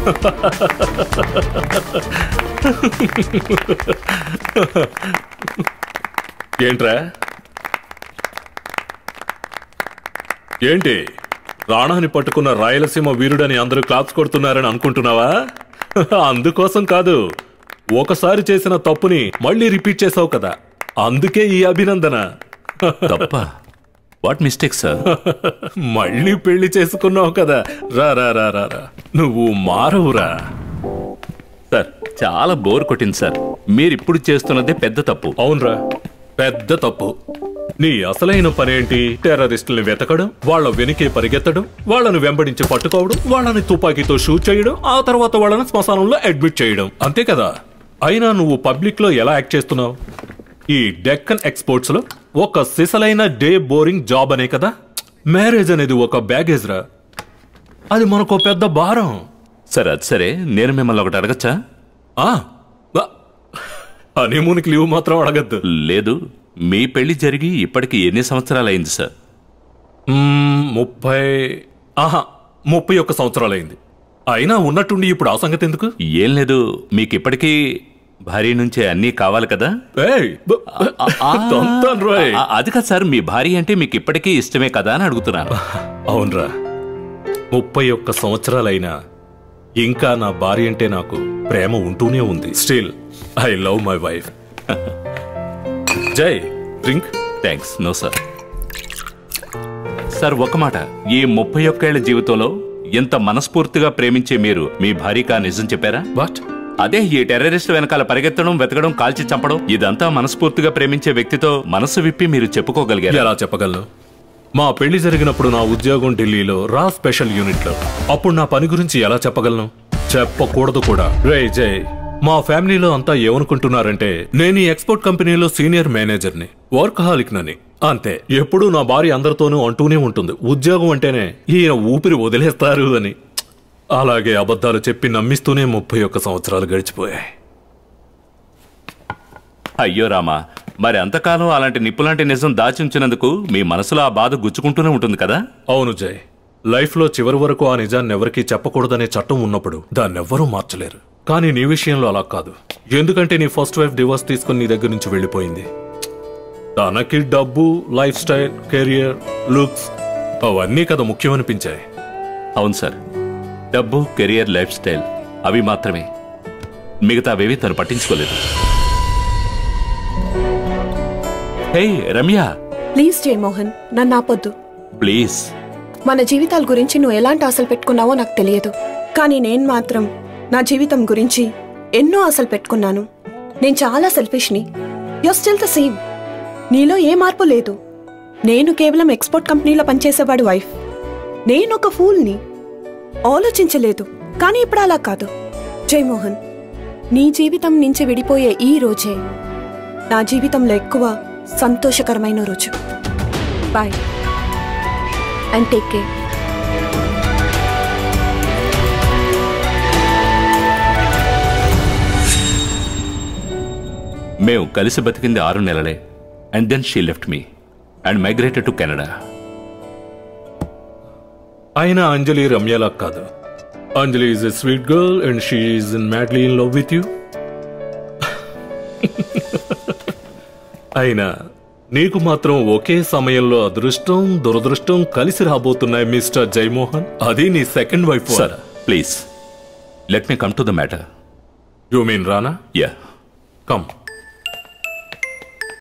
ఏంట్రా ఏంటి రాణాని పట్టుకున్న రాయలసీమ వీరుడని అందరూ క్లాప్స్ కొడుతున్నారని అనుకుంటున్నావా? అందుకోసం కాదు, ఒకసారి చేసిన తప్పుని మళ్ళీ రిపీట్ చేసావు కదా, అందుకే ఈ అభినందన. తప్ప? What mistake sir? మళ్ళీ పెళ్లి చేసుకున్నావు కదా, రా రా రా రా రా, నువ్వు మారవురా. సార్ చాలా బోర్ కొట్టింది సార్, మీరిప్పుడు చేస్తున్నదే పెద్ద తప్పు. అవునరా, పెద్ద తప్పు. నీ అసలైన పనేంటి? టెర్రరిస్టుల్ని వెతకడం, వాళ్ళ వెనుకే పరిగెత్తడం, వాళ్ళను వెంబడించి పట్టుకోవడం, వాళ్ళని తుపాకీతో షూట్ చేయడం, ఆ తర్వాత వాళ్ళని శ్మశానంలో అడ్మిట్ చేయడం, అంతే కదా. అయినా నువ్వు పబ్లిక్ లో ఎలా యాక్ట్ చేస్తున్నావు? ఈ డెక్కన్ ఎక్స్పోర్ట్స్ లో ఒక సిసలైన డే బోరింగ్ జాబ్ అనే కదా. మ్యారేజ్ అనేది ఒక బ్యాగేజ్ రా, అది మనకు పెద్ద భారం. సరే అది సరే, నేను మిమ్మల్ని ఒకటి అడగచ్చా? హనీమూన్కి లీవ్ మాత్రం అడగద్దు. లేదు, మీ పెళ్లి జరిగి ఇప్పటికి ఎన్ని సంవత్సరాలు అయింది సార్? 31 సంవత్సరాలైంది. అయినా ఉన్నట్టుండి ఇప్పుడు ఆ సంగతి ఎందుకు? ఏం లేదు, మీకు ఇప్పటికీ భార్య నుంచే అన్నీ కావాలి కదా. అది కాదు సార్, మీ భార్య అంటే మీకు ఇప్పటికీ ఇష్టమే కదా అని అడుగుతున్నాను. అవునరా, 31 సంవత్సరాలైనా ఇంకా నా భార్య అంటే నాకు ప్రేమ ఉంటూనే ఉంది. Still I love my wife. జై, drink. Thanks. No sir. Sir ఒక మాట, ఈ 31 ఏళ్ల జీవితంలో ఎంత మనస్ఫూర్తిగా ప్రేమించే మీరు మీ భార్యకా నిజం చెప్పారా? వాట్? అదే, ఈ టెర్రరిస్ట్ వెనకాల పరిగెత్తడం, వెతకడం, కాల్చి చంపడం, ఇదంతా మనస్ఫూర్తిగా ప్రేమించే వ్యక్తితో మనసు విప్పి మీరు చెప్పుకోగలిగారు? ఎలా చెప్పగలను? మా పెళ్లి జరిగినప్పుడు నా ఉద్యోగం ఢిల్లీలో రా స్పెషల్ యూనిట్ లో. అప్పుడు నా పని గురించి ఎలా చెప్పగలను? చెప్పకూడదు కూడా. రే జై, మా ఫ్యామిలీలో అంతా ఏమనుకుంటున్నారంటే నేను ఈ ఎక్స్పోర్ట్ కంపెనీలో సీనియర్ మేనేజర్ని, వర్కహాలిక్ నని, అంతే. ఎప్పుడూ నా భార్య అందరితోనూ అంటూనే ఉంటుంది, ఉద్యోగం అంటేనే ఈయన ఊపిరి వదిలేస్తారు అని. అలాగే అబద్ధాలు చెప్పి నమ్మిస్తూనే 31 సంవత్సరాలు గడిచిపోయాయి. అయ్యో రామా, మరి అంతకాలం అలాంటి నిప్పులాంటి నిజం దాచి ఉంచినందుకు మీ మనసులో ఆ బాధ గుచ్చుకుంటూనే ఉంటుంది కదా? అవును జై, లైఫ్ లో చివరి వరకు ఆ నిజాన్ని ఎవరికీ చెప్పకూడదనే చట్టం ఉన్నప్పుడు దాన్నెవ్వరూ మార్చలేరు. కానీ నీ విషయంలో అలా కాదు. ఎందుకంటే నీ ఫస్ట్ వైఫ్ డివోర్స్ తీసుకుని నీ దగ్గర నుంచి వెళ్ళిపోయింది. తనకి డబ్బు, లైఫ్ స్టైల్, కెరియర్, లుక్స్ అవన్నీ కదా ముఖ్యమనిపించాయి. అవును సార్, డబ్బు, కెరియర్, లైఫ్ స్టైల్ అవి మాత్రమే, మిగతావేవి తను పట్టించుకోలేదు. హే రమ్య, ప్లీజ్ జయమోహన్, నన్ను ఆపొద్దు ప్లీజ్. మన జీవితాల గురించి నువ్వు ఎలాంటి ఆశలు పెట్టుకున్నావో నాకు తెలియదు, కానీ నేను మాత్రం నా జీవితం గురించి ఎన్నో ఆశలు పెట్టుకున్నాను. నేను చాలా సెల్ఫిష్ని. You are still the same. నీలో ఏ మార్పు లేదు. నేను కేవలం ఎక్స్పోర్ట్ కంపెనీలో పనిచేసేవాడు వైఫ్. నేను ఒక ఫూల్ని. ఆలోచించలేదు, కానీ ఇప్పుడు అలా కాదు. జయమోహన్, నీ జీవితం నుంచి విడిపోయే ఈ రోజే నా జీవితంలో ఎక్కువ సంతోషకరమైన రోజు. Bye and take care. మేము కలిసి బతికింది 6 నెలలే. And then she left me and migrated to Canada. అయినా అంజలి రమ్యలా కాదు. Anjali is a sweet girl and she is madly in love with you. అయినా నీకు మాత్రం ఒకే సమయంలో అదృష్టం, దురదృష్టం కలిసి రాబోతున్నాయి మిస్టర్ జయమోహన్. అది నీ second wife. Sir please let me come to the matter. You mean రానా? Yeah, come.